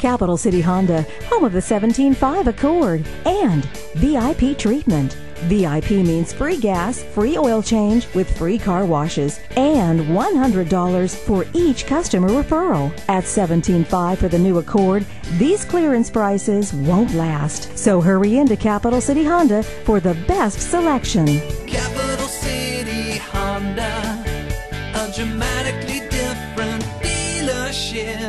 Capital City Honda, home of the 17.5 Accord, and VIP treatment. VIP means free gas, free oil change with free car washes, and $100 for each customer referral. At $17.5 for the new Accord, these clearance prices won't last. So hurry into Capital City Honda for the best selection. Capital City Honda, a dramatically different dealership.